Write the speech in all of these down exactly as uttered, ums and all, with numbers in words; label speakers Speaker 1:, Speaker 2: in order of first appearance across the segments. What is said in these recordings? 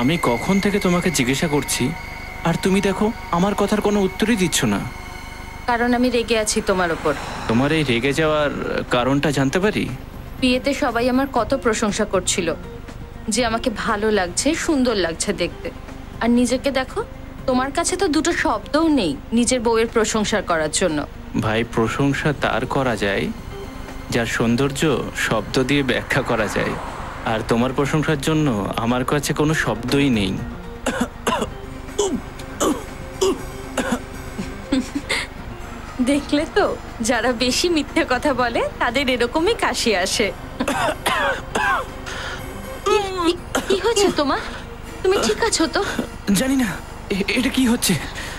Speaker 1: আমি কখন থেকে তোমাকে জিজ্ঞাসা করছি আর তুমি দেখো আমার কথার কোনো উত্তরই দিচ্ছ না।
Speaker 2: কারণ আমি রেগে আছি তোমার ওপর।
Speaker 1: তোমার এই রেগে যাওয়ার কারণটা জানতে পারি?
Speaker 2: বিয়েতে সবাই আমার কত প্রশংসা করছিল যে আমাকে ভালো লাগছে, সুন্দর লাগছে দেখতে, আর নিজেকে দেখো, তোমার কাছে তো দুটো শব্দও নেই নিজের বউয়ের প্রশংসা করার জন্য।
Speaker 1: ভাই, প্রশংসা তার করা যায় যার সৌন্দর্য শব্দ দিয়ে ব্যাখ্যা করা যায়, আর তোমার প্রশংসার জন্য আমার কাছে কোনো শব্দই নেই।
Speaker 2: দেখলে তো, যারা বেশি মিথ্যে কথা বলে তাদের এরকমই কাশি আসে। কি হচ্ছে তোমার? তুমি ঠিক আছো তো?
Speaker 1: জানি না এটা কি হচ্ছে,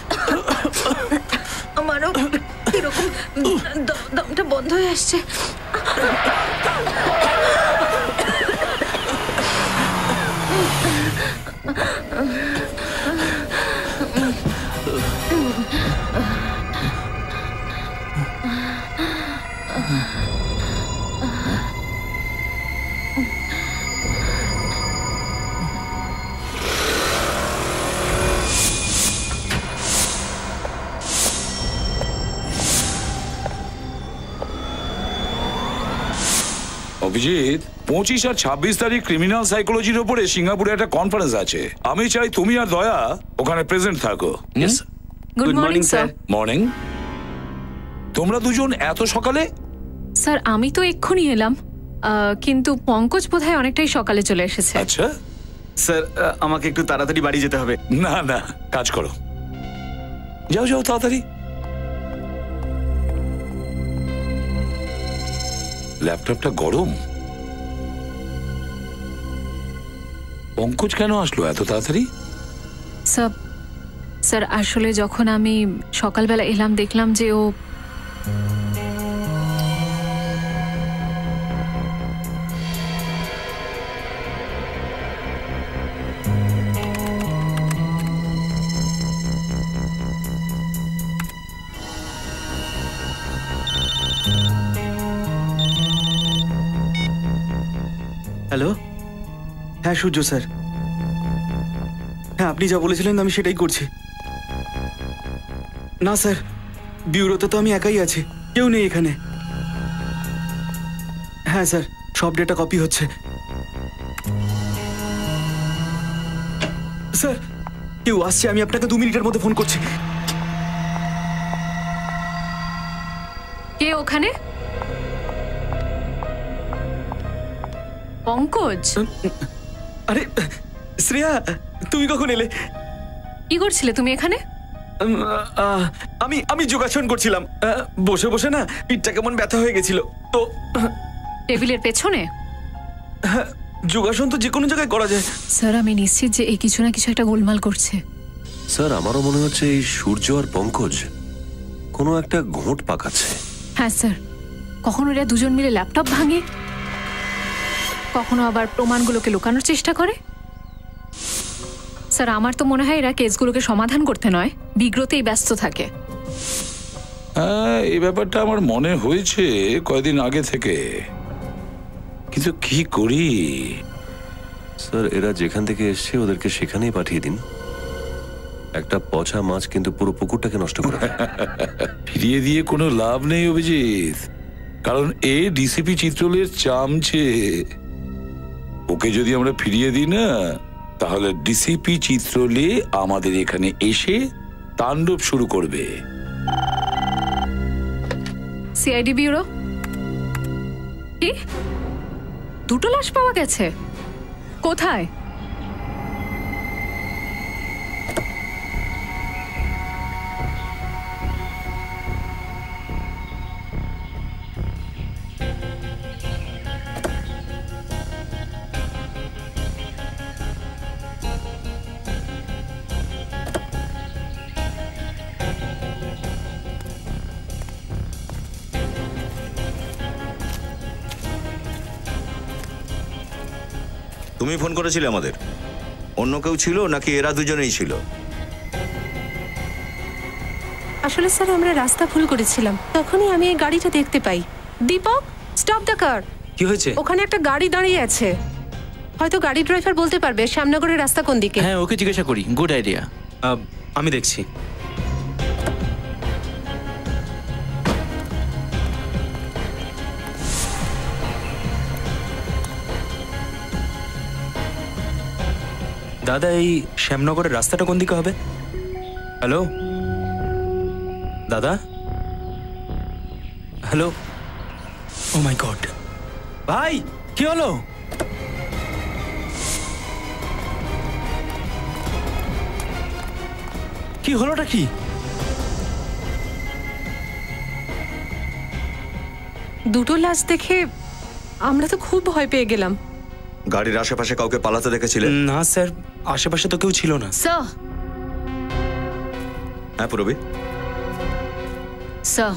Speaker 2: আমারও এরকম দমটা বন্ধ হয়ে আসছে।
Speaker 3: অভিজিৎ, পঁচিশ আর ছাব্বিশ তারিখ ক্রিমিনাল সাইকোলজির উপরে সিঙ্গাপুরে একটা কনফারেন্স আছে। আমি চাই তুমি আর দয়া ওখানে প্রেজেন্ট থাকো।
Speaker 2: Good morning sir.
Speaker 3: মর্নিং। তোমরা দুজন এত সকালে?
Speaker 4: স্যার, আমি তো এক্ষুনি এলাম, কিন্তু পঙ্কজ বোধহয় অনেকটাই সকালে চলে এসেছে।
Speaker 3: আচ্ছা
Speaker 5: স্যার, আমাকে একটু তাড়াতাড়ি বাড়ি যেতে হবে।
Speaker 3: না না, কাজ করো, যাও যাও তাড়াতাড়ি। ল্যাপটপটা গরম। পঙ্কজ কেন আসলো এত তাড়াতাড়ি?
Speaker 4: স্যার স্যার আসলে যখন আমি সকালবেলা এলাম দেখলাম যে ও
Speaker 6: হ্যালো, হ্যাঁ সূর্য স্যার, হ্যাঁ আপনি যা বলেছিলেন আমি সেটাই করছি। না স্যার, ব্যুরোতে তো আমি একাই আছি, কেউ নেই এখানে। হ্যাঁ স্যার, সব ডেটা কপি হচ্ছে। স্যার, কেউ আসছে, আমি আপনাকে দু মিনিটের মধ্যে ফোন করছি।
Speaker 4: কে ওখানে? পঙ্কজ?
Speaker 6: আরে শ্রেয়া, তুমি কখন এলে?
Speaker 4: কি করছিলে তুমি এখানে?
Speaker 6: আমি আমি যোগাসন করছিলাম, বসে বসে না পিঠটা কেমন ব্যথা হয়ে গেছিল তো।
Speaker 4: টেবিলের পেছনে?
Speaker 6: যোগাসন তো যে কোনো জায়গায় করা যায়।
Speaker 4: স্যার, আমি নিশ্চিত যে এই কিছু না কিছু একটা গোলমাল করছে।
Speaker 7: স্যার, আমারও মনে হচ্ছে এই সূর্য আর পঙ্কজ কোনো একটা ঘোট পাকাচ্ছে।
Speaker 4: হ্যাঁ স্যার, কখনো এরা দুজন মিলে ল্যাপটপ ভাঙে, কখনো আবার প্রমাণগুলোকে লুকানোর চেষ্টা করে। স্যার, আমার তো মনে হয় এরা কেসগুলোকে সমাধান করতে নয়, বিগ্রতেই ব্যস্ত থাকে।
Speaker 3: হ্যাঁ, এই ব্যাপারটা আমার মনে হয়েছে কয়েকদিন আগে থেকে, কিন্তু কি করি?
Speaker 7: স্যার, এরা যেখান থেকে এসছে ওদেরকে সেখানেই পাঠিয়ে দিন। একটা পচা মাছ কিন্তু পুরো পুকুরটাকে নষ্ট করে দেয়।
Speaker 3: ফিরিয়ে দিয়ে কোনো লাভ নেই অভিজিৎ, কারণ এ ডিসিপি চিত্রলের চামচে। ওকে যদি আমরা ফিরিয়ে দিই না, তাহলে ডিসিপি চিত্রলে আমাদের এখানে এসে তাণ্ডব শুরু করবে।
Speaker 4: CID bureau? কি, দুটো লাশ পাওয়া গেছে? কোথায়?
Speaker 8: তুমি ফোন করেছিলে আমাদের? অন্য কেউ ছিল নাকি এরা দুজনেই ছিল?
Speaker 9: আসলে স্যার, আমরা রাস্তা ভুল করেছিলাম, তখনই আমি এই গাড়িটা দেখতে পাই। Deepak, stop the car.
Speaker 5: কি হয়েছে?
Speaker 9: ওখানে একটা গাড়ি দাঁড়িয়ে আছে। হয়তো গাড়ি ড্রাইভার বলতে পারবে শ্যামনগরের রাস্তা কোন দিকে।
Speaker 1: হ্যাঁ, ওকে জিজ্ঞাসা করি। Good idea.
Speaker 5: আমি দেখছি। দাদা, এই শ্যামনগরের রাস্তাটা কোন দিকে হবে? হ্যালো দাদা, হ্যালো। ও মাই গড, ভাই কি হলো? কি হলোটা কি?
Speaker 9: দুটো লাশ দেখে আমরা তো খুব ভয় পেয়ে গেলাম।
Speaker 8: গাড়ির আশেপাশে কাউকে পালাতে দেখেছিলেন?
Speaker 5: না স্যার, আশেপাশে তো কেউ ছিল না।
Speaker 2: স্যার
Speaker 8: হ্যাঁ পুরবি।
Speaker 2: স্যার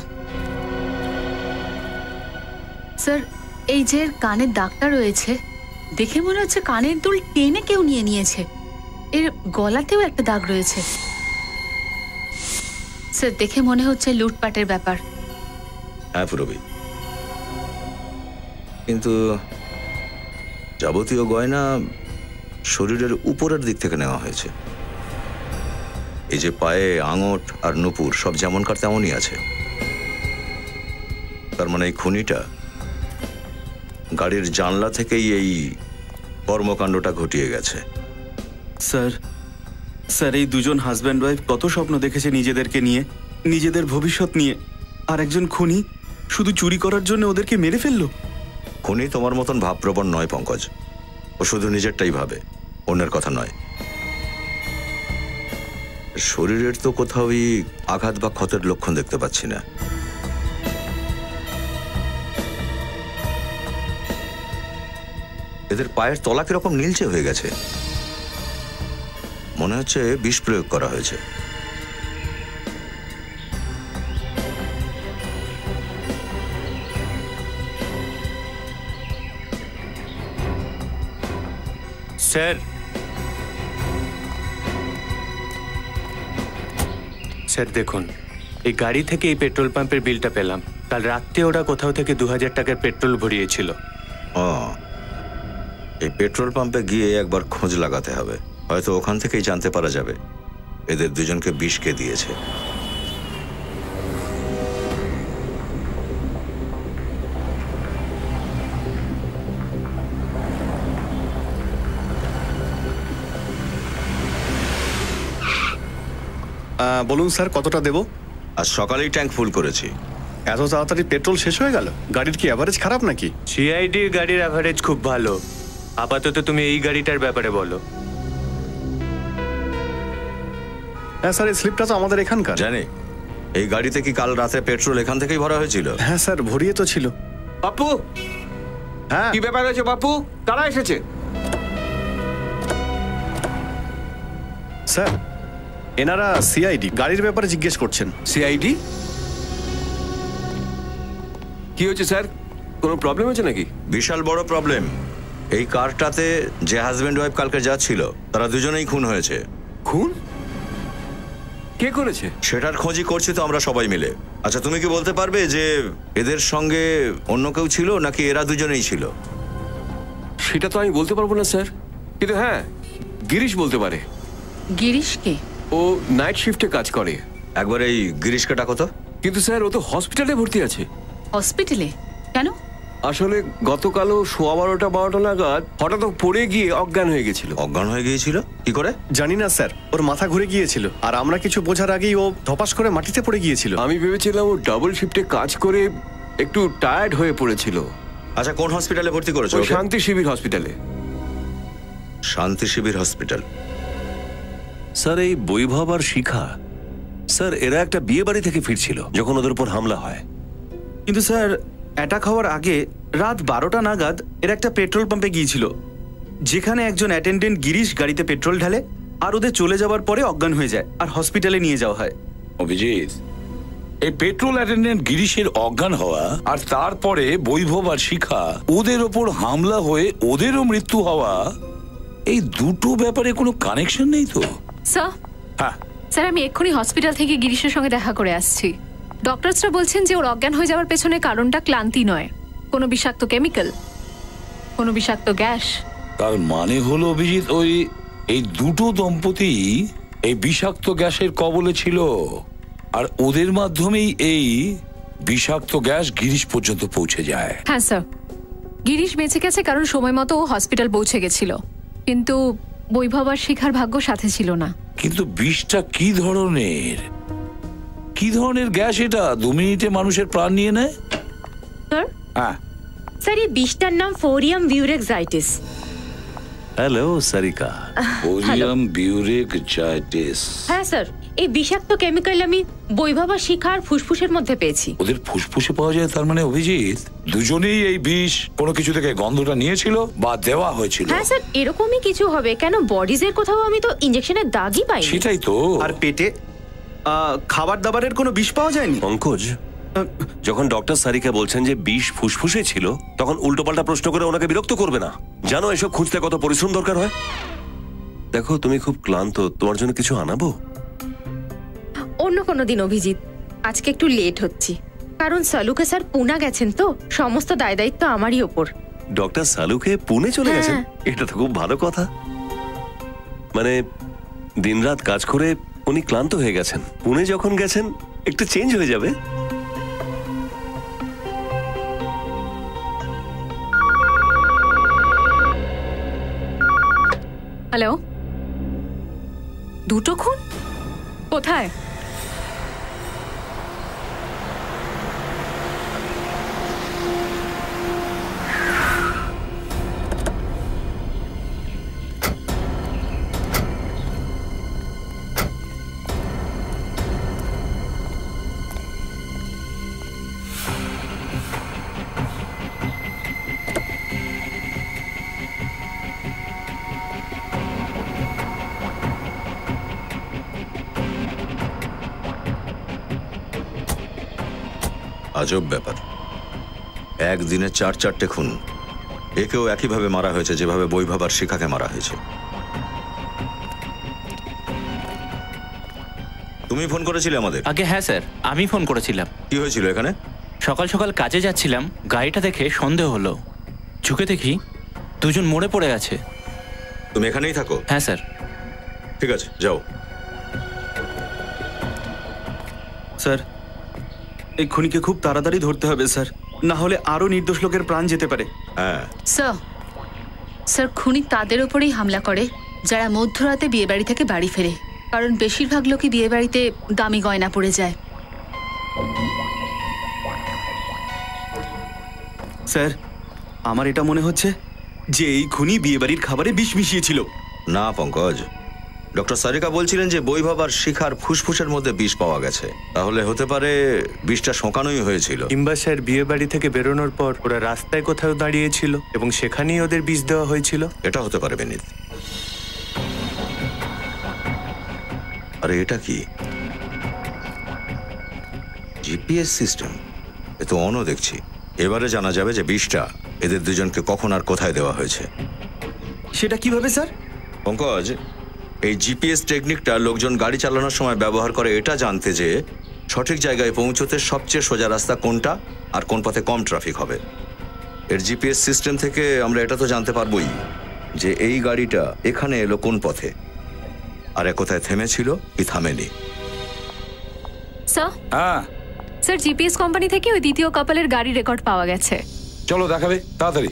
Speaker 2: স্যার এই যে কানের দাগটা রয়েছে, দেখে মনে হচ্ছে কানের দুল টেনে কেউ নিয়ে নিয়েছে। এর গলাতেও একটা দাগ রয়েছে। স্যার দেখে মনে হচ্ছে লুটপাটের ব্যাপার।
Speaker 8: হ্যাঁ পুরবি, কিন্তু যাবতীয় গয়না শরীরের উপরের দিক থেকে নেওয়া হয়েছে। এই যে পায়ে আঙট আর নুপুর সব যেমনকার তেমনই আছে। তার মানে এই খুনিটা গাড়ির জানলা থেকেই এই কর্মকাণ্ডটা ঘটিয়ে গেছে।
Speaker 6: স্যার স্যার এই দুজন হাজব্যান্ড ওয়াইফ কত স্বপ্ন দেখেছে নিজেদেরকে নিয়ে, নিজেদের ভবিষ্যৎ নিয়ে, আর একজন খুনি শুধু চুরি করার জন্য ওদেরকে মেরে ফেললো।
Speaker 8: খুনি তোমার মতন ভাবপ্রবণ নয় পঙ্কজ। ও শুধু নিজেরটাই ভাবে, অন্যের কথা নয়। শরীরের তো কোথাওই আঘাত বা ক্ষতের লক্ষণ দেখতে পাচ্ছি না। এদের পায়ের তলা কিরকম নীলচে হয়ে গেছে, মনে হচ্ছে বিষ প্রয়োগ করা হয়েছে।
Speaker 1: স্যার স্যার দেখুন, এই গাড়ি থেকে এই পেট্রোল পাম্পের বিলটা পেলাম। কাল রাত্রে ওরা কোথাও থেকে দু হাজার টাকার পেট্রোল ভরিয়েছিল।
Speaker 8: ও, এই পেট্রোল পাম্পে গিয়ে একবার খোঁজ লাগাতে হবে। হয়তো ওখান থেকেই জানতে পারা যাবে এদের দুজনকে বিষ কে দিয়েছে।
Speaker 10: বলুন স্যার, কতটা দেব?
Speaker 8: আজ সকালেই ট্যাঙ্ক ফুল করেছি।
Speaker 10: এত তাড়াতাড়ি পেট্রোল শেষ হয়ে গেল? গাড়ির কি অ্যাভারেজ খারাপ নাকি?
Speaker 1: সিআইডি গাড়ির অ্যাভারেজ খুব ভালো। আপাতত তুমি এই গাড়িটার ব্যাপারে বলো।
Speaker 10: হ্যাঁ স্যার, এই স্লিপটা তো আমাদের এখানকার।
Speaker 8: জানি। এই গাড়িতে কি কাল রাতে পেট্রোল এখান থেকেই ভরা হয়েছিল?
Speaker 10: হ্যাঁ স্যার, ভরিয়ে তো ছিল।
Speaker 11: বাপু,
Speaker 10: হ্যাঁ
Speaker 11: কি ব্যাপার হয়েছে বাপু? কারা এসেছে?
Speaker 10: স্যার, এনারা সিআইডি গাড়ির ব্যাপারে জিজ্ঞেস করছেন।
Speaker 11: সিআইডি? কি হয়েছে স্যার? কোনো প্রবলেম হয়েছে নাকি?
Speaker 8: বিশাল বড় প্রবলেম। এই কারটাতে যে হাজবেন্ড ওয়াইফ কালকে যাচ্ছিল, তারা দুজনেই খুন হয়েছে।
Speaker 11: খুন? কে করেছে?
Speaker 8: সেটার খোঁজই করছি তো আমরা সবাই মিলে। আচ্ছা, তুমি কি বলতে পারবে যে এদের সঙ্গে অন্য কেউ ছিল নাকি এরা দুজনেই ছিল?
Speaker 11: সেটা তো আমি বলতে পারবো না স্যার, কিন্তু হ্যাঁ, গিরিশ বলতে পারে।
Speaker 2: গিরিশ কে?
Speaker 11: ও নাইট শিফটে কাজ করে।
Speaker 8: একবার এই গিরিশকে ডাকো তো।
Speaker 11: কিন্তু স্যার, ও তো হসপিটালে ভর্তি আছে।
Speaker 2: হসপিটালে? কেন?
Speaker 11: আসলে গতকালও সোয়া বারোটা বারোটা নাগাদ হঠাৎ পড়ে গিয়ে অজ্ঞান হয়ে গেছিল।
Speaker 8: অজ্ঞান হয়ে গিয়েছিল কি করে?
Speaker 10: জানি না স্যার, ওর মাথা ঘুরে গিয়েছিল, আর আমরা কিছু বোঝার আগেই ও ধপাস করে মাটিতে পড়ে গিয়েছিল।
Speaker 11: আমি ভেবেছিলাম ও ডাবল শিফটে কাজ করে একটু টায়ার্ড হয়ে পড়েছিল।
Speaker 8: আচ্ছা, কোন হসপিটালে ভর্তি করেছো?
Speaker 11: শান্তি শিবির হসপিটালে।
Speaker 8: শান্তি শিবির হসপিটাল?
Speaker 7: স্যার, এই বৈভব আর শিখা, স্যার এরা একটা বিয়ে বাড়ি থেকে ফিরছিল যখন ওদের উপর হামলা হয়।
Speaker 6: কিন্তু স্যার, অ্যাটাক হওয়ার আগে রাত বারোটা নাগাদ এর একটা পেট্রোল পাম্পে গিয়েছিল, যেখানে একজন অ্যাটেন্ডেন্ট গিরিশ গাড়িতে পেট্রোল ঢালে, আর ওদের চলে যাওয়ার পরে অজ্ঞান হয়ে যায় আর হসপিটালে নিয়ে যাওয়া হয়।
Speaker 3: অভিজিৎ, এই পেট্রোল অ্যাটেন্ডেন্ট গিরিশের অজ্ঞান হওয়া আর তারপরে বৈভব আর শিখা ওদের ওপর হামলা হয়ে ওদেরও মৃত্যু হওয়া, এই দুটো ব্যাপারে কোনো কানেকশন নেই তো?
Speaker 4: স্যার,
Speaker 3: হ্যাঁ
Speaker 4: স্যার আমি এক্ষুনি হসপিটাল থেকে গিরিশের সঙ্গে দেখা করে আসছি। ডক্টরসরা বলছেন যে ওর অজ্ঞান হয়ে যাওয়ার পেছনে কারণটা ক্লান্তি নয়, কোনো বিষাক্ত কেমিক্যাল, কোনো বিষাক্ত গ্যাস
Speaker 3: তার মানে হলো অভিজিৎ, ওই এই দুটো দম্পতি এই বিষাক্ত গ্যাসের কবলে ছিল, আর ওদের মাধ্যমেই এই বিষাক্ত গ্যাস গিরিশ পর্যন্ত পৌঁছে যায়।
Speaker 4: হ্যাঁ স্যার, গিরিশ বেঁচে গেছে কারণ সময় মতো ও হসপিটাল পৌঁছে গেছিল, কিন্তু বৈভব আর শিখার ভাগ্য সাথে ছিল না।
Speaker 3: কিন্তু বিষটা কি ধরনের, কি ধরনের গ্যাস এটা? দু মিনিটে মানুষের প্রাণ নিয়ে নেয়।
Speaker 12: স্যার
Speaker 3: হ্যাঁ
Speaker 12: স্যার, এই বিষটার নাম ফোরিয়াম বিউরেক্সাইটিস।
Speaker 7: হ্যালো সারিকা।
Speaker 3: ফোরিয়াম বিউরেক্সাইটিস।
Speaker 12: হ্যাঁ স্যার, এই বিষাক্ত কেমিক্যাল আমি বৈভব আর শিখার ফুসফুসের মধ্যে পেয়েছি।
Speaker 3: ওদের ফুসফুসে পাওয়া যায়, তার মানে অভিজিৎ দুজনেই এই বিষ কোনো কিছু থেকে গন্ধটা নিয়েছিল বা দেওয়া হয়েছিল।
Speaker 12: হ্যাঁ স্যার, এরকমই কিছু হবে। কেন বডিজের কোথাও আমি তো ইনজেকশনের দাগই পাই।
Speaker 3: সেটাই তো।
Speaker 6: আর পেটে খাবার দাবারের কোনো বিষ পাওয়া যায়নি।
Speaker 7: পঙ্কজ, যখন ডক্টর সারিকা বলছেন যে বিষ ফুসফুসে ছিল, তখন উল্টোপাল্টা প্রশ্ন করে ওনাকে বিরক্ত করবে না। জানো এসব খুঁজতে কত পরিশ্রম দরকার হয়। দেখো তুমি খুব ক্লান্ত, তোমার জন্য কিছু আনাবো?
Speaker 12: অন্য কোনো দিন অভিজিৎ, আজকে একটু লেট হচ্ছে কারণ সালুকে স্যার পুনা গেছেন, তো সমস্ত দায় দায়িত্ব আমারই ওপর।
Speaker 7: ডক্টর সালুকে পুনে চলে গেছেন? এটা তো খুব ভালো কথা। মানে দিনরাত কাজ করে উনি ক্লান্ত হয়ে গেছেন, পুনে যখন গেছেন একটু চেঞ্জ হয়ে যাবে।
Speaker 4: হ্যালো, দুটো খুন কোথায়?
Speaker 8: আজব ব্যাপার, একদিনে চার চারটে খুন। একেও একইভাবে মারা হয়েছে যেভাবে বৈভব আর শিখাকে মারা হয়েছে। তুমি ফোন করেছিলে আমাদের?
Speaker 1: আগে হ্যাঁ স্যার, আমি ফোন করেছিলাম।
Speaker 8: কি হয়েছিল এখানে?
Speaker 1: সকাল সকাল কাজে যাচ্ছিলাম, গাড়িটা দেখে সন্দেহ হলো, ঝুঁকে দেখি দুজন মরে পড়ে আছে।
Speaker 8: তুমি এখানেই থাকো?
Speaker 1: হ্যাঁ স্যার।
Speaker 8: ঠিক আছে, যাও।
Speaker 6: স্যার, এই খুনিকে খুব তাড়াতাড়ি ধরতে হবে স্যার, না হলে আরো নির্দোষ লোকের প্রাণ যেতে পারে।
Speaker 8: হ্যাঁ
Speaker 2: স্যার, স্যার খুনি তাদের উপরেই হামলা করে যারা মধ্যরাতে বিয়ে বাড়ি থেকে বাড়ি ফেরে, কারণ বেশিরভাগ লোকই বিয়ে বাড়িতে দামি গয়না পরে যায়।
Speaker 6: স্যার, আমার এটা মনে হচ্ছে যে এই খুনি বিয়ে বাড়ির খাবারে বিষ মিশিয়েছিল।
Speaker 8: না পঙ্কজ, ডক্টর সারিকা বলছিলেন যে বৈভব আর শিখার ফুসফুসের মধ্যে বিষ পাওয়া গেছে। তাহলে হতে পারে বিষটা শোকানোই হয়েছিল।
Speaker 13: কিংবা স্যার বিয়ে বাড়ি থেকে বেরোনোর পর ওরা রাস্তায় কোথাও দাঁড়িয়েছিল এবং সেখানেই ওদের বিষ দেওয়া হয়েছিল।
Speaker 8: এটা হতে পারে বিনীত। আরে এটা কি জিপিএস সিস্টেম? এ তো অন্য দেখছি। এবারে জানা যাবে যে বিষটা এদের দুজনকে কখন আর কোথায় দেওয়া হয়েছে।
Speaker 6: সেটা কিভাবে স্যার?
Speaker 8: পঙ্কজ, এই জিপিএস টেকনিকটা লোকজন গাড়ি চালানোর সময় ব্যবহার করে এটা জানতে যে সঠিক জায়গায় পৌঁছতে সবচেয়ে সোজা রাস্তা কোনটা আর কোন পথে কম ট্রাফিক হবে। এর জিপিএস সিস্টেম থেকে আমরা এটা তো জানতে পারবোই যে এই গাড়িটা এখানে এলো কোন পথে, আর কোথায় থেমেছিল কি থামেনি।
Speaker 4: স্যার,
Speaker 3: হ্যাঁ
Speaker 4: স্যার জিপিএস কোম্পানি থেকে ওই দ্বিতীয় কাপলের গাড়ি রেকর্ড পাওয়া গেছে।
Speaker 3: চলো দেখাবে তাড়াতাড়ি।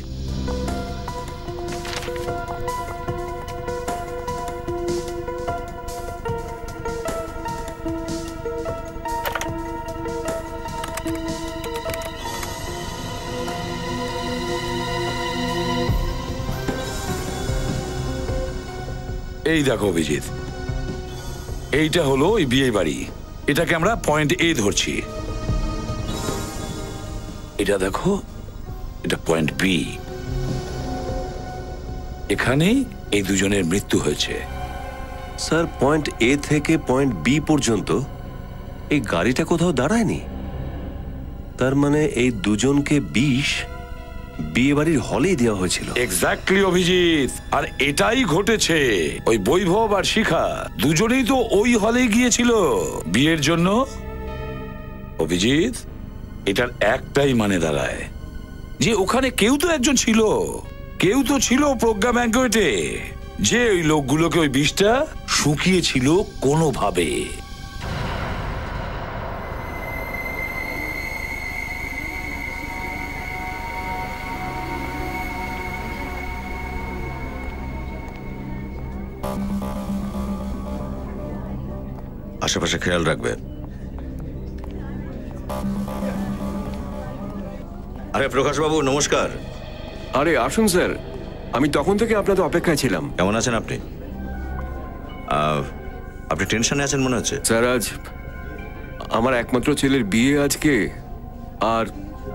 Speaker 3: এই দেখো অভিজিৎ, এইটা হলো ওই বিয়ে বাড়ি। এটাকে আমরা পয়েন্ট এ ধরছি। এটা দেখো, এটা পয়েন্ট বি। এখানে এই দুজনের মৃত্যু হয়েছে।
Speaker 7: স্যার, পয়েন্ট এ থেকে পয়েন্ট বি পর্যন্ত এই গাড়িটা কোথাও দাঁড়ায়নি। তার মানে এই দুজনকে বিষ বিয়ে বাড়ির হলেই দেওয়া হয়েছিল।
Speaker 3: এক্স্যাক্টলি অভিজিৎ, আর এটাই ঘটেছে। ওই বৈভব আর শিখা দুজনেই তো ওই হলে গিয়েছিল বিয়ের জন্য। অভিজিৎ, এটার একটাই মানে দাঁড়ায় যে ওখানে কেউ তো একজন ছিল কেউ তো ছিল প্রজ্ঞা ব্যাঙ্কোয়েটে যে ওই লোকগুলোকে ওই বিষটা শুকিয়েছিল কোনোভাবে।
Speaker 8: আশেপাশে খেয়াল রাখবে। আরে প্রকাশ বাবু নমস্কার।
Speaker 11: আরে আসুন স্যার, আমি তখন থেকে আপনাদের অপেক্ষায় ছিলাম।
Speaker 8: কেমন আছেন আপনি? আপনি টেনশনে আছেন মনে হচ্ছে।
Speaker 11: স্যার আজ আমার একমাত্র ছেলের বিয়ে আজকে, আর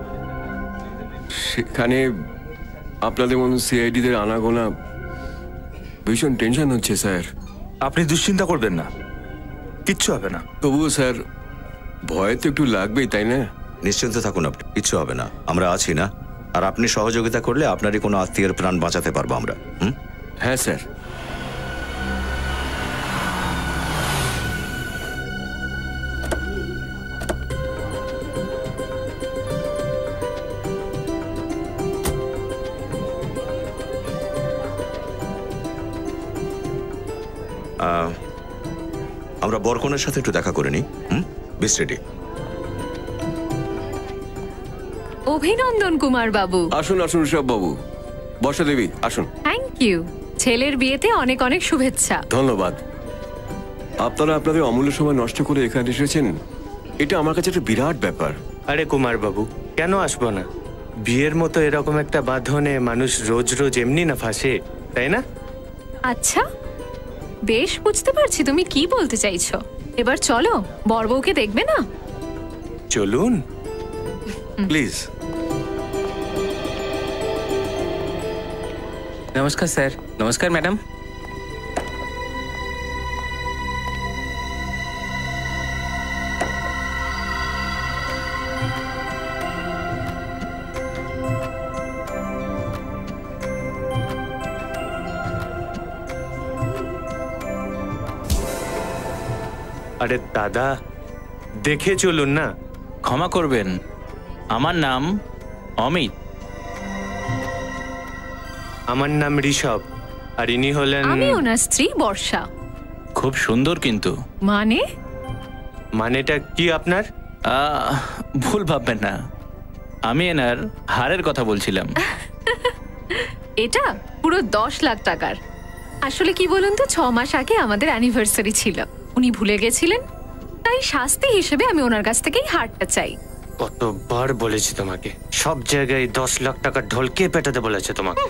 Speaker 11: সেখানে আপনাদের মতো সিআইডিদের আনাগোনা, ভীষণ টেনশন হচ্ছে স্যার।
Speaker 6: আপনি দুশ্চিন্তা করবেন না, কিচ্ছু হবে না।
Speaker 11: তবুও স্যার ভয় তো একটু লাগবেই, তাই না?
Speaker 8: নিশ্চিন্ত থাকুন, আপনি কিচ্ছু হবে না, আমরা আছি না। আর আপনি সহযোগিতা করলে আপনারই কোনো আত্মীয়ের প্রাণ বাঁচাতে পারবো আমরা। হুম,
Speaker 11: হ্যাঁ স্যার।
Speaker 8: আমরা বরকনের সাথে একটু দেখা করে নিই। হুম, বেশ রেডি।
Speaker 4: অভিনন্দন কুমার বাবু।
Speaker 11: আসুন আসুন সব বাবু। বর্ষা দেবী আসুন।
Speaker 4: Thank you. ছেলের বিয়েতে অনেক অনেক শুভেচ্ছা।
Speaker 11: ধন্যবাদ। আপনারা আপনাদের অমূল্য সময় নষ্ট করে এখানে এসেছেন, এটা আমার কাছে একটা বিরাট ব্যাপার।
Speaker 13: আরে কুমার বাবু, কেন আসবো না? বিয়ের মতো এরকম একটা বাঁধনে মানুষ রোজ রোজ এমনি না ফাঁসে, তাই না?
Speaker 4: আচ্ছা, বেশ বুঝতে পারছি তুমি কি বলতে চাইছো। এবার চলো, বরবউকে দেখবে না?
Speaker 13: চলুন
Speaker 11: প্লিজ।
Speaker 1: নমস্কার স্যার। নমস্কার ম্যাডাম।
Speaker 13: আরে দাদা, দেখে চলুন না।
Speaker 1: ক্ষমা করবেন, আমার নাম অমিত।
Speaker 13: আমার নাম ঋষভ, আর ইনি হলেন।
Speaker 4: আমি ওনার স্ত্রী বর্ষা।
Speaker 1: খুব সুন্দর কিন্তু।
Speaker 4: মানে?
Speaker 13: মানেটা কি আপনার?
Speaker 1: ভুল ভাববেন না, আমি এনার হারের কথা বলছিলাম।
Speaker 4: এটা পুরো দশ লাখ টাকার। আসলে কি বলুন তো, ছ মাস আগে আমাদের অ্যানিভার্সারি ছিল, উনি ভুলে গেছিলেন, তাই শাস্তি হিসেবে আমি ওনার কাছ থেকেই হারটা চাই।
Speaker 13: কতবার বলেছি তোমাকে, সব জায়গায় দশ লাখ টাকা ঢোলকে পেটাতে বলেছে তোমাকে।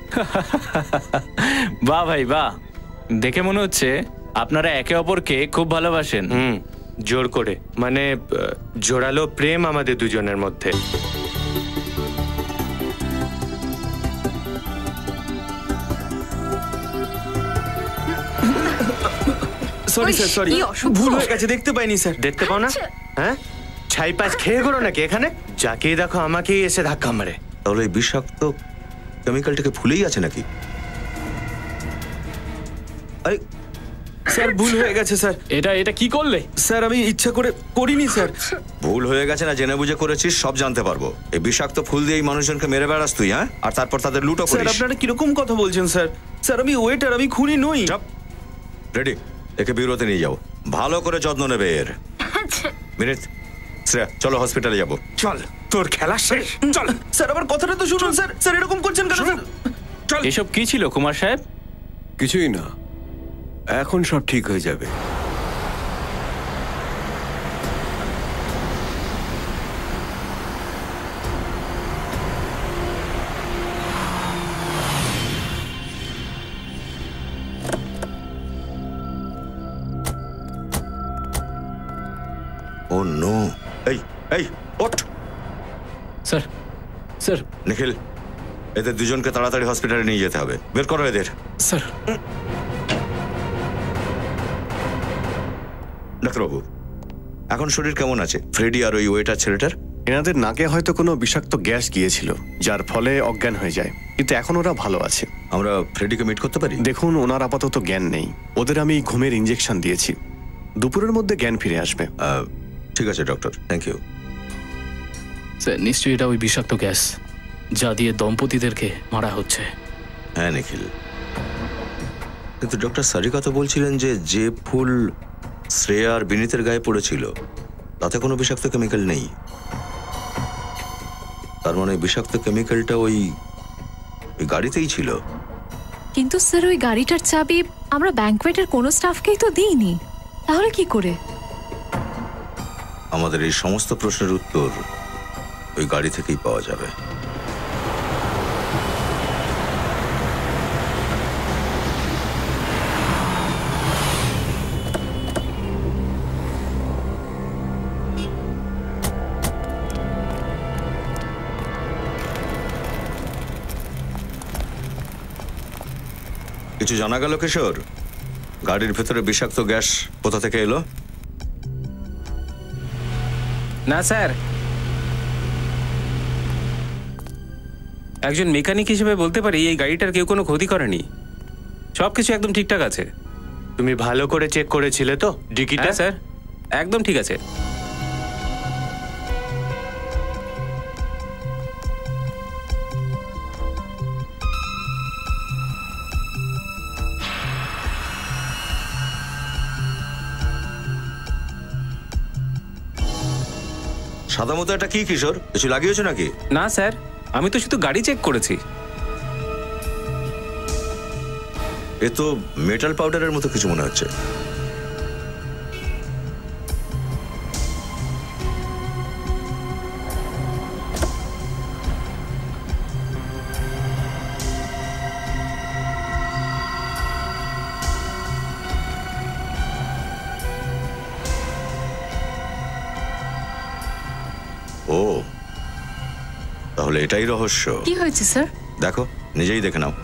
Speaker 1: বাহ ভাই বাহ, দেখে মনে হচ্ছে আপনারা একে অপরকে খুব ভালোবাসেন।
Speaker 13: হুম, জোর করে, মানে জোরালো প্রেম আমাদের দুজনের মধ্যে।
Speaker 6: সরি স্যার, সরি, ভুল হয়ে গেছে, দেখতে পাইনি স্যার।
Speaker 13: দেখতে পাও না? হ্যাঁ, ছাই পাঁচ খেয়ে করো নাকি এখানে? যাকে দেখো আমাকেই এসে ধাক্কা মারে।
Speaker 8: তাহলে এই বিষাক্ত কেমিক্যালটাকে ফুলেই আছে নাকি?
Speaker 6: আরে স্যার, ভুল হয়ে গেছে স্যার।
Speaker 1: এটা এটা কি করলে?
Speaker 6: স্যার আমি ইচ্ছা করে করিনি স্যার।
Speaker 8: ভুল হয়ে গেছে না জেনে বুঝে করেছিস, সব জানতে পারবো। এই বিষাক্ত ফুল দিয়ে এই মানুষজনকে মেরে বেড়াস তুই, হ্যাঁ? আর তারপর তাদের লুটো করিস।
Speaker 6: স্যার আপনারা কিরকম কথা বলছেন স্যার? স্যার আমি ওয়েটার, আমি খুনি নই।
Speaker 8: রেডি, একে বিউরোতে নিয়ে যাও, ভালো করে যত্ন নেবে এর। মিনিট, শ্রেয়া চলো হসপিটালে যাবো।
Speaker 13: চল, তোর খেলা শেষ, চল।
Speaker 6: স্যার আমার কথাটা তো শুনুন স্যার। স্যার এরকম করছেন কেন স্যার?
Speaker 1: চল। এসব কি ছিল কুমার সাহেব?
Speaker 11: কিছুই না, এখন সব ঠিক হয়ে যাবে।
Speaker 8: ও নো, এই এই ওঠ।
Speaker 1: Sir, sir.
Speaker 8: নিখিল, এদের দুজনকে তাড়াতাড়ি হসপিটালে নিয়ে যেতে হবে, বের করো এদের।
Speaker 1: স্যার।
Speaker 8: ডাক্তারবাবু, এখন শরীর কেমন আছে ফ্রেডি আর ওই ওয়েটার ছেলেটার?
Speaker 10: এনাদের নাকে হয়তো কোনো বিষাক্ত গ্যাস গিয়েছিল, যার ফলে অজ্ঞান হয়ে যায়, কিন্তু এখন ওরা ভালো আছে।
Speaker 8: আমরা ফ্রেডিকে মিট করতে পারি?
Speaker 10: দেখুন, ওনার আপাতত জ্ঞান নেই, ওদের আমি ঘুমের ইঞ্জেকশন দিয়েছি, দুপুরের মধ্যে জ্ঞান ফিরে আসবে।
Speaker 8: ঠিক আছে ডক্টর, থ্যাংক ইউ।
Speaker 14: স্যার নিশ্চয়ই এটা ওই বিষাক্ত গ্যাস যা দিয়ে দম্পতিদেরকে মারা হচ্ছে।
Speaker 8: হ্যাঁ নিখিল, কিন্তু ডক্টর সারিকা তো বলছিলেন যে যে ফুল শ্রেয়া আর বিনীতের গায়ে পড়েছিল তাতে কোনো বিষাক্ত কেমিক্যাল নেই। তার মানে বিষাক্ত কেমিক্যালটা ওই গাড়িতেই ছিল।
Speaker 4: কিন্তু স্যার ওই গাড়িটার চাবি আমরা ব্যাংকোয়েটের কোনো স্টাফকেই তো দিইনি, তাহলে কি করে?
Speaker 8: আমাদের এই সমস্ত প্রশ্নের উত্তর ওই গাড়ি থেকেই পাওয়া যাবে। কিছু জানা গেল কিশোর? গাড়ির ভেতরে বিষাক্ত গ্যাস কোথা থেকে এলো?
Speaker 5: না স্যার, একজন মেকানিক হিসেবে বলতে পারি এই গাড়িটার কেউ কোনো ক্ষতি করেনি, সবকিছু একদম ঠিকঠাক আছে।
Speaker 13: তুমি ভালো করে চেক করেছিলে তো ডিকিটা?
Speaker 5: স্যার একদম ঠিক আছে।
Speaker 8: সাদা মতো এটা কি কিশোর, কিছু লাগিয়েছো নাকি?
Speaker 5: না স্যার, আমি তো শুধু গাড়ি চেক করেছি।
Speaker 8: এ তো মেটাল পাউডারের মতো কিছু মনে হচ্ছে। ও, তাহলে এটাই রহস্য।
Speaker 4: কি হয়েছে স্যার?
Speaker 8: দেখো, নিজেই দেখে নাও।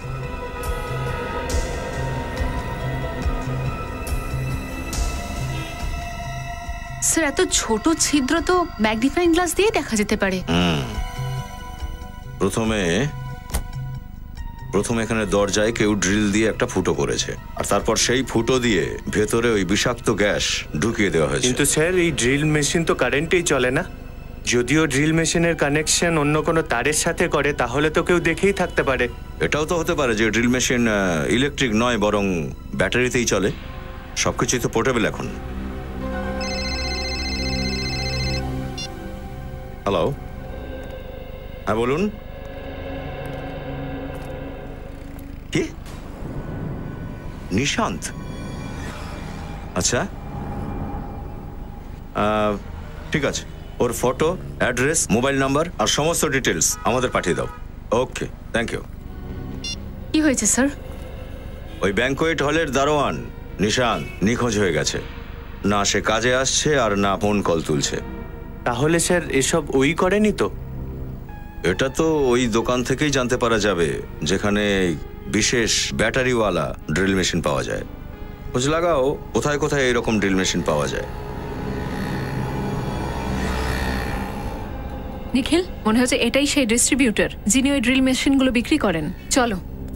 Speaker 4: স্যার এত ছোট ছিদ্র তো ম্যাগনিফাইং গ্লাস দিয়ে দেখা যেতে পারে।
Speaker 8: হুম, প্রথমে প্রথমে এখানে দরজায় কেউ ড্রিল দিয়ে একটা ফুটো করেছে, আর তারপর সেই ফুটো দিয়ে ভেতরে ওই বিষাক্ত গ্যাস ঢুকিয়ে দেওয়া হয়েছে।
Speaker 13: কিন্তু স্যার এই ড্রিল মেশিন তো কারেন্টেই চলে না। যদিও ড্রিল মেশিনের কানেকশন অন্য কোনো তারের সাথে করে তাহলে তো কেউ দেখেই থাকতে পারে।
Speaker 8: এটাও তো হতে পারে যে ড্রিল মেশিন ইলেকট্রিক নয়, বরং ব্যাটারিতেই চলে। সবকিছুই তো পোর্টেবল এখন। হ্যালো, হ্যাঁ বলুন। কি? নিশান্ত? আচ্ছা, ঠিক আছে, ওর ফটো, অ্যাড্রেস, মোবাইল নাম্বার আর সমস্ত ডিটেলস আমাদের পাঠিয়ে দাও। Okay, thank you.
Speaker 4: কি হয়েছে স্যার?
Speaker 8: ওই ব্যাংকোয়েট হলের দারোয়ান নিশান্ত নিখোঁজ হয়ে গেছে। না সে কাজে আসছে আর না ফোন কল তুলছে।
Speaker 13: তাহলে স্যার এসব ওই করেনি তো?
Speaker 8: এটা তো ওই দোকান থেকেই জানতে পারা যাবে যেখানে বিশেষ ব্যাটারিওয়ালা ড্রিল মেশিন পাওয়া যায়। খোঁজ লাগাও কোথায় কোথায় এরকম ড্রিল মেশিন পাওয়া যায়।
Speaker 4: নিখিল, মনে হচ্ছে এটাই সেই ডিস্ট্রিবিউটর যিনি ওই ড্রিল মেশিনগুলো বিক্রি করেন। চলো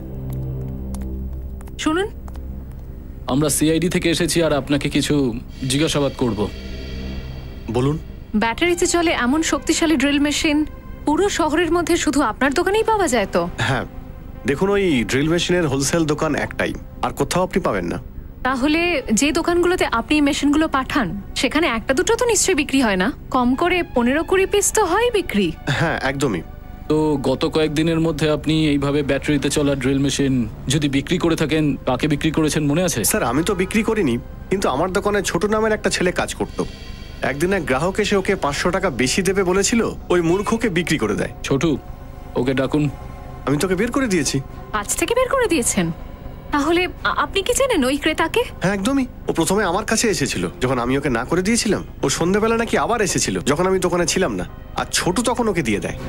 Speaker 4: শুনুন,
Speaker 14: আমরা সিআইডি থেকে এসেছি আর আপনাকে কিছু জিজ্ঞাসাবাদ করব।
Speaker 10: বলুন।
Speaker 4: ব্যাটারিতে চলে এমন শক্তিশালী ড্রিল মেশিন পুরো শহরের মধ্যে শুধু আপনার দোকানেই পাওয়া যায় তো?
Speaker 10: হ্যাঁ, দেখুন ওই ড্রিল মেশিনের হোলসেল দোকান একটাই, আর কোথাও আপনি পাবেন না।
Speaker 4: তাহলে যে দোকানগুলোতে আপনি এই মেশিনগুলো পাঠান সেখানে একটা দুটো তো নিশ্চয়ই বিক্রি হয় না? কম করে পনেরো কুড়ি পিস তো হয় বিক্রি।
Speaker 10: হ্যাঁ একদমই।
Speaker 14: তো গত কয়েকদিনের মধ্যে আপনি এইভাবে ব্যাটারিতে চলা ড্রিল মেশিন যদি বিক্রি করে থাকেন, কাকে বিক্রি করেছেন মনে আছে?
Speaker 10: স্যার আমি তো বিক্রি করিনি, কিন্তু আমার দোকানে ছোট নামের একটা ছেলে কাজ করত। একদিন এক গ্রাহক এসে ওকে পাঁচশো টাকা বেশি দেবে বলেছিল, ওই মূর্খকে বিক্রি করে দেয়।
Speaker 14: ছোটু, ওকে ডাকুন।
Speaker 10: আমি তোকে বের করে দিয়েছি।
Speaker 4: কাজ থেকে বের করে দিয়েছেন? তাহলে আপনি কি জানেন ওই ক্রেতাকে?
Speaker 10: হ্যাঁ একদমই। ও প্রথমে আমার কাছে এসেছিল যখন আমি ওকে না করে দিয়েছিলাম। ও সন্ধ্যাবেলা নাকি আবার এসেছিল যখন আমি দোকানে ছিলাম না, আর ছোটু তখন ওকে দিয়ে দেয়।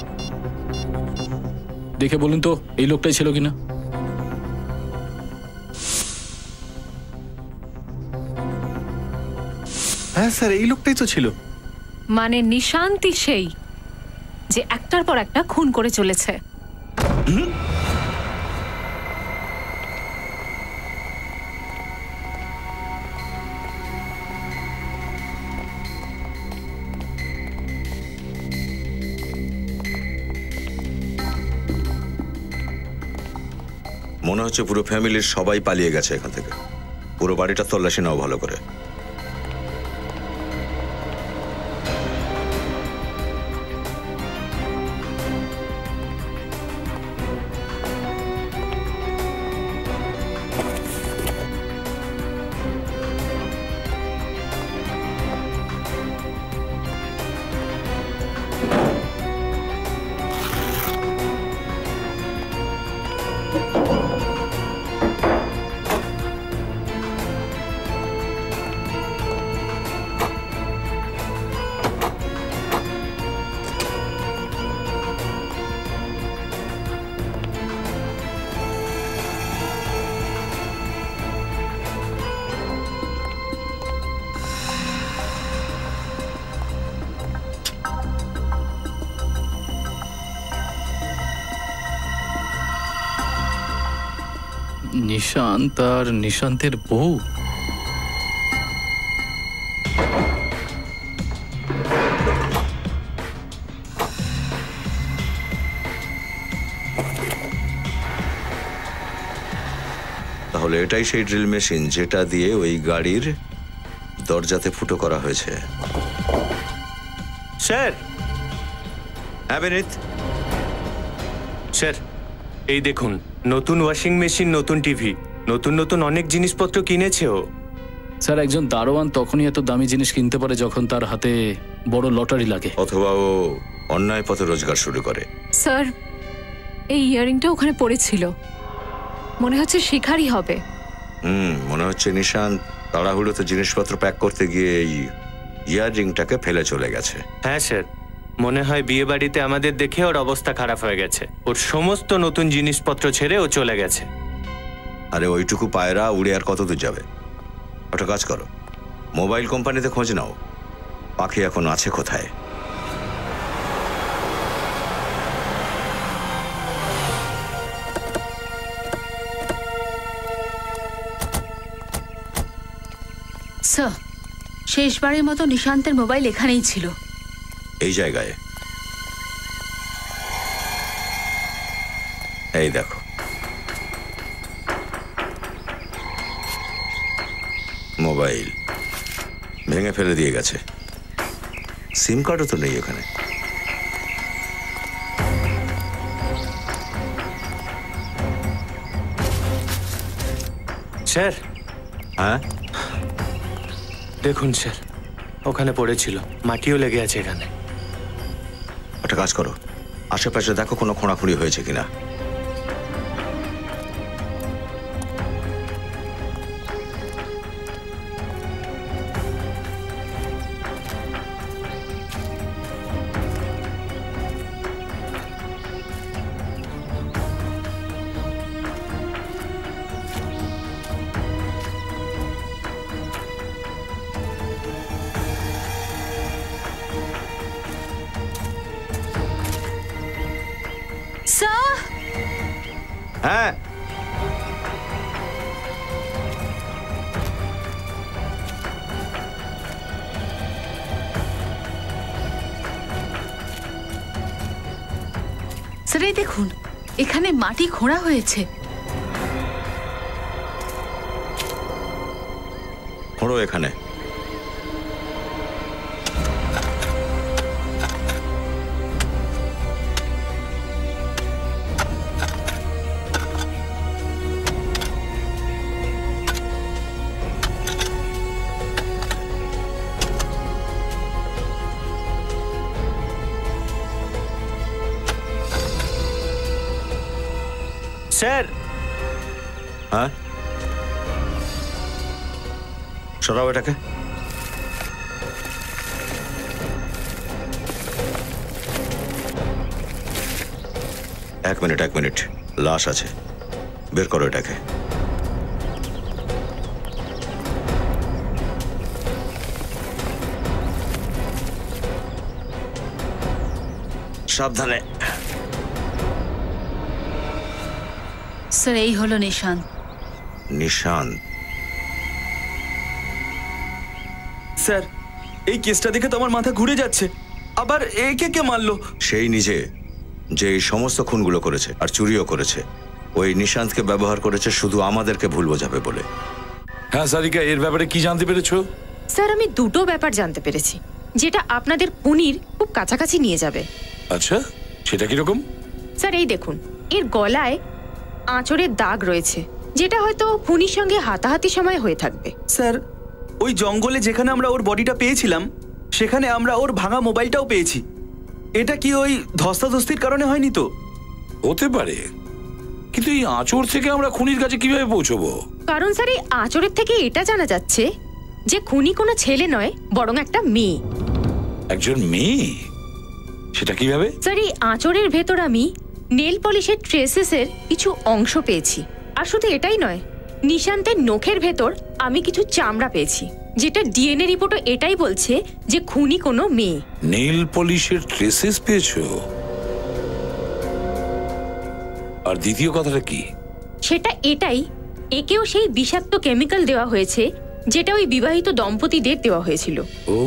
Speaker 14: দেখে বলুন তো এই লোকটাই ছিল কিনা।
Speaker 10: হ্যাঁ স্যার, এই লোকটাই তো ছিল।
Speaker 4: মানে নিশান্তি সেই যে একটার পর একটা খুন করে চলেছে।
Speaker 8: মনে হচ্ছে পুরো ফ্যামিলির সবাই পালিয়ে গেছে এখান থেকে। পুরো বাড়িটা তল্লাশি নাও ভালো করে।
Speaker 14: নিশান্ত আর নিশান্তের বউ।
Speaker 8: তাহলে এটাই সেই ড্রিল মেশিন যেটা দিয়ে ওই গাড়ির দরজাতে ফুটো করা হয়েছে।
Speaker 13: স্যার।
Speaker 8: হ্যাঁ বিনীত।
Speaker 13: স্যার এই দেখুন, নতুন ওয়াশিং মেশিন, নতুন টিভি, নতুন নতুন অনেক জিনিসপত্র কিনেছে ও।
Speaker 14: স্যার, একজন দারোয়ান তখনই এত দামি জিনিস কিনতে পারে যখন তার হাতে বড় লটারি লাগে,
Speaker 8: অথবা ও অন্যায় পথে রোজগার শুরু করে।
Speaker 4: স্যার, এই ইয়ারিংটা ওখানে পড়েছিল, মনে হচ্ছে শিকারই হবে।
Speaker 8: হুম মনে হচ্ছে নিশান্ত তাড়াহুড়োতে জিনিসপত্র প্যাক করতে গিয়ে এই ইয়াররিংটাকে ফেলে চলে গেছে।
Speaker 13: হ্যাঁ স্যার, মনে হয় বিয়ে বাড়িতে আমাদের দেখে ওর অবস্থা খারাপ হয়ে গেছে, ওর সমস্ত নতুন জিনিসপত্র ছেড়ে ও চলে গেছে।
Speaker 8: আরে ওইটুকু পায়রা উড়ে আর কত দূর যাবে? ওটা কাজ করো, মোবাইল কোম্পানিতে খোঁজ নাও, পাখি এখন আছে কোথায়।
Speaker 2: স্যার, শেষবারের মতো নিশান্তের মোবাইল এখানেই ছিল,
Speaker 8: এই জায়গায়। এই দেখো, মোবাইল ভেঙে ফেলে দিয়ে গেছে, সিম কার্ডও তো নেই এখানে।
Speaker 13: স্যার।
Speaker 8: হ্যাঁ
Speaker 13: দেখুন স্যার, ওখানে পড়েছিল, মাটিও লেগে আছে এখানে।
Speaker 8: একটা কাজ করো, আশেপাশে দেখো কোনো খোঁড়াখুঁড়ি হয়েছে কিনা। হ্যাঁ
Speaker 2: স্যার, এই দেখুন, এখানে মাটি খোঁড়া হয়েছে।
Speaker 8: খোঁড়ো এখানে।
Speaker 13: স্যার।
Speaker 8: হ্যাঁ সরাও এটাকে। এক মিনিট এক মিনিট লাশ আছে, বের করো এটাকে। সাবধানে।
Speaker 2: স্যার, এই হলো নিশান।
Speaker 8: নিশান?
Speaker 6: স্যার, এই কেসটা দেখে তো আমার মাথা ঘুরে যাচ্ছে। আবার একে কে মারলো?
Speaker 8: সেই নিজে, যে এই সমস্ত খুনগুলো করেছে আর চুরিও করেছে। ওই নিশান্তকে ব্যবহার করেছে শুধু আমাদেরকে ভুল বোঝাবে বলে।
Speaker 3: হ্যাঁ সারিকা, এর ব্যাপারে কি জানতে পেরেছো?
Speaker 12: স্যার আমি দুটো ব্যাপার জানতে পেরেছি যেটা আপনাদের খুনির খুব কাছাকাছি নিয়ে যাবে।
Speaker 3: আচ্ছা, সেটা কিরকম?
Speaker 12: স্যার এই দেখুন, এর গলায় আঁচড়ের দাগ রয়েছে যেটা হয়তো খুনির সঙ্গে হাতাহাতি সময় হয়ে থাকবে।
Speaker 6: স্যার ওই জঙ্গলে যেখানে আমরা ওর বডিটা পেয়েছিলাম সেখানে আমরা ওর ভাঙা মোবাইলটাও পেয়েছি। এটা কি ওই ধস্তাধস্তির কারণে হয়নি তো?
Speaker 3: হতে পারে, কিন্তু এই আঁচড় থেকে আমরা খুনির কাছে কিভাবে পৌঁছবো?
Speaker 12: কারণ স্যার এই আঁচড়ের থেকে এটা জানা যাচ্ছে যে খুনি কোনো ছেলে নয় বরং একটা মেয়ে।
Speaker 3: একজন মেয়ে? সেটা কিভাবে?
Speaker 12: স্যার এই আঁচড়ের ভেতর আমি নেল পলিশের ট্রেসেসের কিছু অংশ পেয়েছি। আর শুধু এটাই নয়, নিশান্তের নখের ভেতর আমি কিছু চামড়া পেয়েছি যেটা ডিএনএ রিপোর্টও এটাই বলছে যে খুনি কোনো মেয়ে।
Speaker 3: নেল পলিশের ট্রেসেস পেয়েছো? আর দ্বিতীয় কথাটা কি?
Speaker 12: সেটা এটাই, একেও সেই বিষাক্ত কেমিক্যাল দেওয়া হয়েছে যেটা ওই বিবাহিত দম্পতিদের দেওয়া হয়েছিল।
Speaker 3: ও,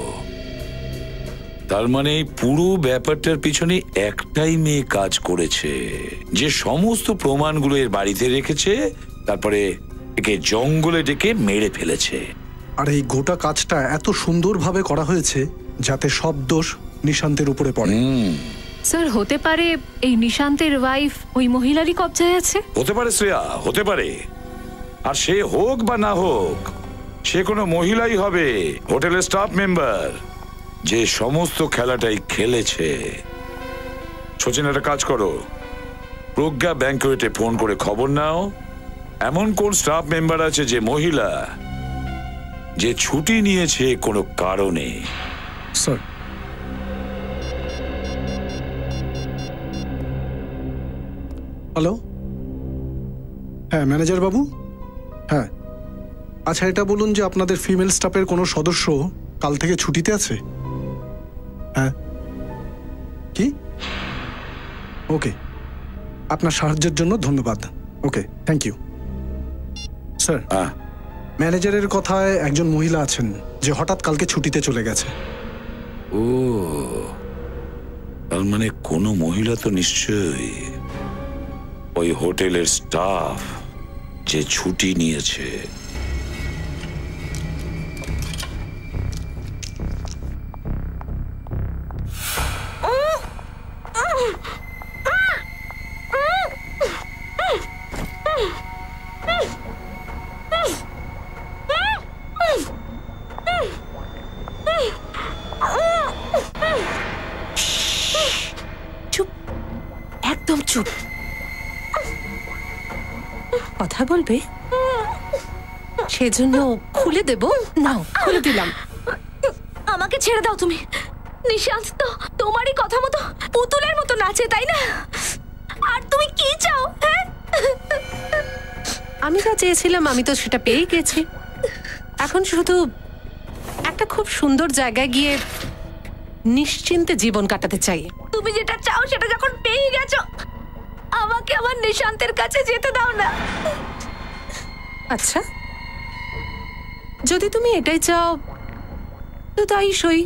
Speaker 3: তার মানে এই পুরো ব্যাপারটার পিছনে একটাই মেয়ে কাজ করেছে, যে সমস্ত প্রমাণগুলো এর বাড়িতে রেখেছে, তারপরে একে জঙ্গলে ডেকে মেরে ফেলেছে।
Speaker 15: আর এই গোটা কাজটা এত সুন্দরভাবে করা হয়েছে যাতে সব দোষ নিশান্তের উপরে পড়ে।
Speaker 4: স্যার হতে পারে এই নিশান্তের ওয়াইফ ওই মহিলারই কবজায় আছে।
Speaker 3: হতে পারে শ্রেয়া, হতে পারে। আর সে হোক বা না হোক, সে কোনো মহিলাই হবে, হোটেলের স্টাফ মেম্বার, যে সমস্ত খেলাটাই খেলেছে। সচিন, একটা কাজ করো, প্রজ্ঞা ব্যাংকুয়েটে ফোন করে খবর নাও এমন কোন স্টাফ মেম্বার আছে যে মহিলা, যে ছুটি নিয়েছে কোনো কারণে।
Speaker 15: স্যার, হ্যালো, হ্যাঁ ম্যানেজার বাবু, হ্যাঁ আচ্ছা এটা বলুন যে আপনাদের ফিমেল স্টাফের কোনো সদস্য কাল থেকে ছুটিতে আছে? হ্যাঁ, কি? ওকে, আপনার সাহায্যের জন্য ধন্যবাদ। Okay, thank you sir. ম্যানেজারের কথায় একজন মহিলা আছেন যে হঠাৎ কালকে ছুটিতে চলে গেছে।
Speaker 3: ও, তার মানে কোনো মহিলা তো নিশ্চয়ই ওই হোটেলের স্টাফ যে ছুটি নিয়েছে।
Speaker 9: চুপ, একদম চুপ। কথা বলবে সেজন্য খুলে দেব। নাও, খুলে দিলাম।
Speaker 2: আমাকে ছেড়ে দাও তুমি। নিশান্ত তো তোমারই কথা মতো পুতুলের মতো নাচে, তাই না? আর তুমি কি চাও? হ্যাঁ,
Speaker 9: আমি যা চেয়েছিলাম আমি তো সেটা পেয়ে গেছি। এখন শুধু একটা খুব সুন্দর জায়গায় গিয়ে নিশ্চিন্তে জীবন কাটাতে চাই।
Speaker 2: তুমি যেটা চাও সেটা যখন পেয়ে গেছো, আমাকে আমার নিশান্তের কাছে যেতে দাও না।
Speaker 9: আচ্ছা, যদি তুমি এটাই চাও তো তাই সই।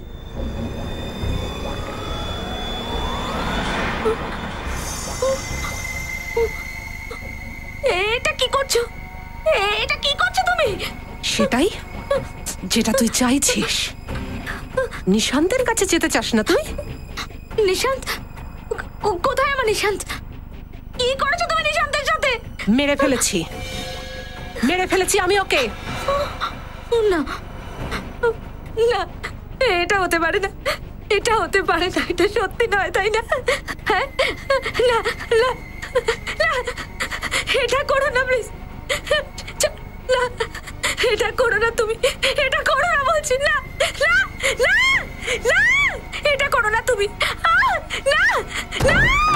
Speaker 2: এটা কি করছো? এটা কি করছো তুমি?
Speaker 9: সেটাই যেটা তুই চাইছিস। নিশান্তের কাছে যেতে চাস না তুই?
Speaker 2: নিশান্ত কোথায়? আমার নিশান্ত, কি করেছো তুমি নিশান্তের সাথে?
Speaker 9: মেরে ফেলেছি, মেরে ফেলেছি আমি ওকে।
Speaker 2: না না, এটা হতে পারে না, এটা হতে পারে না, এটা সত্যি নয়, তাই না? হ্যাঁ, না না না, এটা করো না প্লিজ, না এটা করো না তুমি, এটা করো না বলছি। না না না না, এটা করো না তুমি, না না।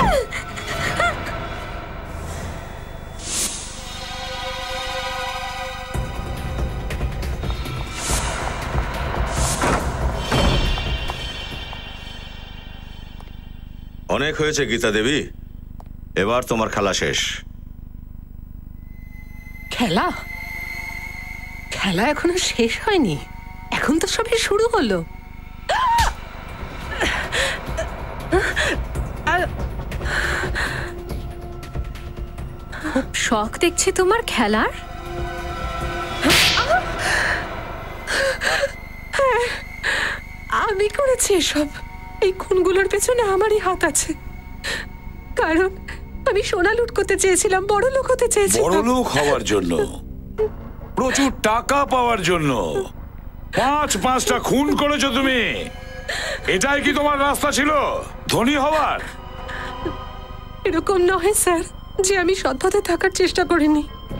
Speaker 8: অনেক হয়েছে গীতা দেবী, এবার তোমার খেলা শেষ।
Speaker 9: খেলা? খেলা এখনো শেষ হয়নি, এখন তো সবে শুরু হলো।
Speaker 4: শখ দেখছি তোমার খেলার।
Speaker 9: আমি করেছি এসব। এই খুনগুলোর পেছনে আমারই হাত আছে, কারণ আমি সোনা লুট করতে চেয়েছিলাম, বড় লোক হতে চেয়েছিলাম।
Speaker 3: বড় লোক হওয়ার জন্য, প্রচুর টাকা পাওয়ার জন্য পাঁচ পাঁচটা খুন করেছো তুমি। এটাই কি তোমার রাস্তা ছিল ধনী হওয়ার?
Speaker 9: এরকম নয় স্যার যে আমি সৎপথে থাকার চেষ্টা করিনি,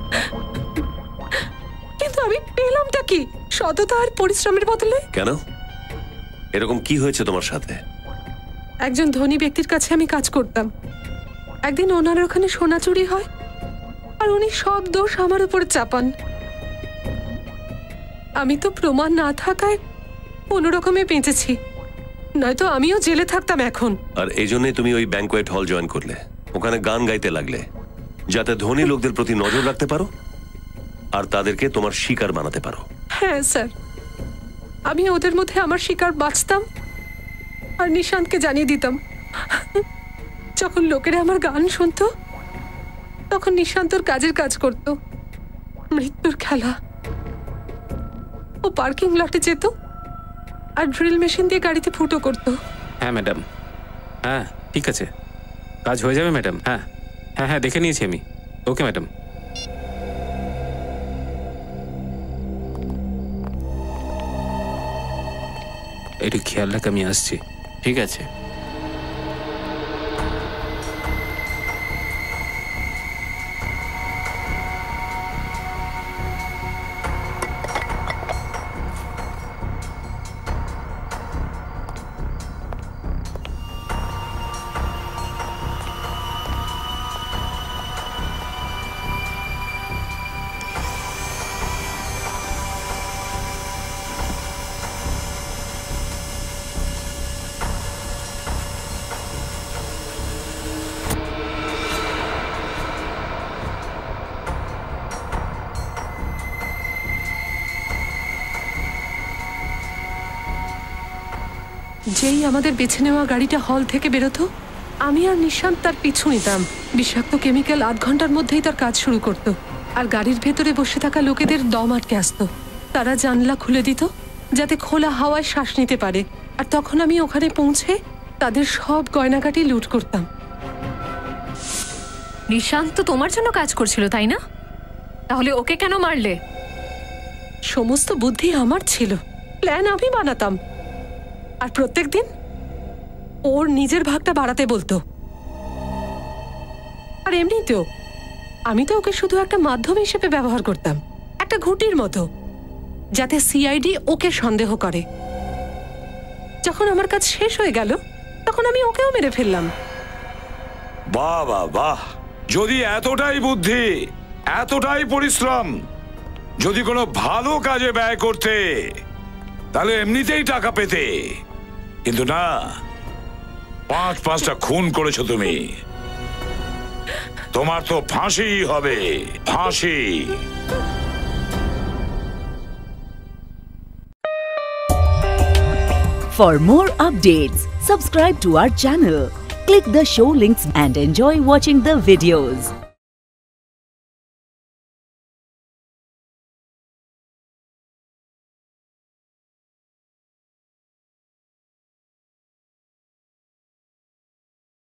Speaker 9: কিন্তু আমি পেলামটা কি? সততা আর পরিশ্রমের বদলে।
Speaker 7: কেন? এরকম কি হয়েছে তোমার সাথে?
Speaker 9: একজন ধনী ব্যক্তির কাছে আমি কাজ করতাম। একদিন ওনার ওখানে সোনা চুরি হয়, আর উনি সব দোষ আমার উপর চাপান। আমি তো প্রমাণ না থাকায় কোনো রকমে বেঁচেছি, নয়তো আমিও জেলে থাকতাম এখন।
Speaker 7: আর এই জন্যই তুমি ওই ব্যাংকোয়েট হল জয়েন করলে, ওখানে গান গাইতে লাগলে, যাতে ধনী লোকদের প্রতি নজর রাখতে পারো আর তাদেরকে তোমার শিকার বানাতে পারো।
Speaker 9: হ্যাঁ স্যার, আমি ওদের মধ্যে আমার শিকার বাঁচতাম আর নিশান্তকে জানিয়ে দিতাম। যখন লোকেরা আমার গান শুনতো, তখন নিশান্তর কাজের কাজ করত, মৃত্যুর খেলা। ও পার্কিং লটে যেত আর ড্রিল মেশিন দিয়ে গাড়িতে ফুটো করতো।
Speaker 5: হ্যাঁ ম্যাডাম, হ্যাঁ ঠিক আছে, কাজ হয়ে যাবে ম্যাডাম। হ্যাঁ হ্যাঁ হ্যাঁ দেখে নিয়েছি আমি। Okay madam. একটু খেয়াল রাখ, আমি আসছি।
Speaker 1: ঠিক আছে।
Speaker 9: যেই আমাদের বেছে নেওয়া গাড়িটা হল থেকে বেরোতো, আমি আর নিশান্ত তার পিছু নিতাম। বিষাক্ত কেমিক্যাল আধ ঘন্টার মধ্যেই তার কাজ শুরু করত, আর গাড়ির ভেতরে বসে থাকা লোকেদের দম আটকে আসতো। তারা জানলা খুলে দিত যাতে খোলা হাওয়ায় শ্বাস নিতে পারে, আর তখন আমি ওখানে পৌঁছে তাদের সব গয়নাগাটি লুট করতাম।
Speaker 4: নিশান্ত তো তোমার জন্য কাজ করছিল, তাই না? তাহলে ওকে কেন মারলে?
Speaker 9: সমস্ত বুদ্ধি আমার ছিল, প্ল্যান আমি বানাতাম, আর প্রত্যেক দিন ওর নিজের ভাগটা বাড়াতে বলতো। আর এমনিতেও আমি তো ওকে শুধু একটা মাধ্যম হিসেবে ব্যবহার করতাম, একটা ঘুঁটির মতো, যাতে সিআইডি ওকে সন্দেহ করে। যখন আমার কাজ শেষ হয়ে গেল, তখন আমি ওকেও মেরে ফেললাম।
Speaker 3: বাহ বাহ বাহ! যদি এতটাই বুদ্ধি, এতটাই পরিশ্রম যদি কোনো ভালো কাজে ব্যয় করতে, তাহলে এমনিতেই টাকা পেতে। কিন্তু না, পাঁচ পাঁচটা খুন করেছো তুমি। তোমার তো ফাঁসি হবে, ফাঁসি।
Speaker 16: For more updates, subscribe to our channel, click the show links and enjoy watching the videos.